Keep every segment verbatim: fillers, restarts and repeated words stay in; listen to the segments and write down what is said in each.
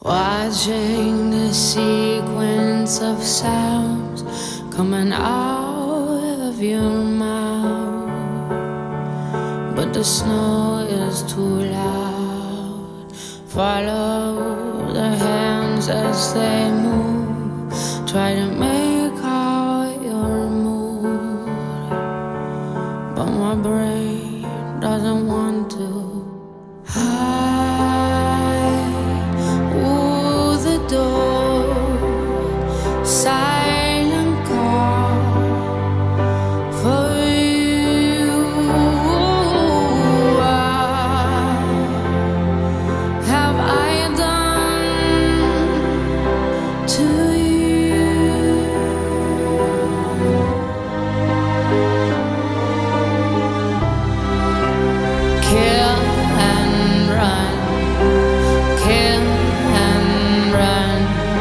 Watching the sequence of sounds coming out of your mouth, but the snow is too loud. Follow their hands as they move, try to make out your mood, but my brain doesn't want to. Door, silent call for you. What have I done to you? Kill and run, kill and run.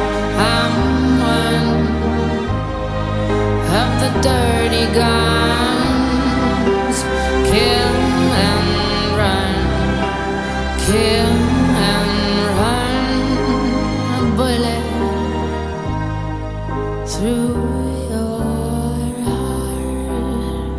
The dirty guns, kill and run, kill and run. A bullet through your heart.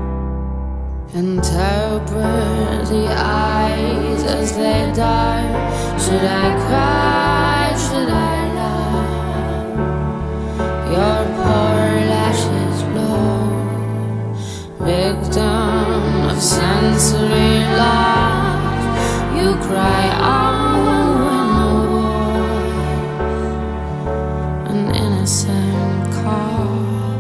Interpret the eyes as they dart. Should I cry? Should I laugh? Your poor lashes blow, victim of sensory loss. You cry out when no voice, an innocent call.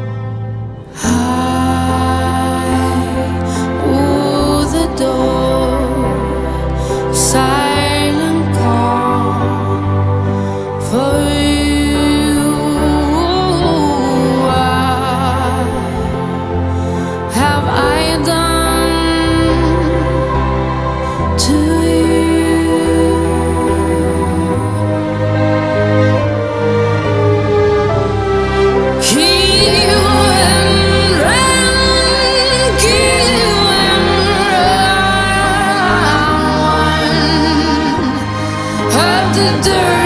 High, ooh, the door, silent call for you. The dirt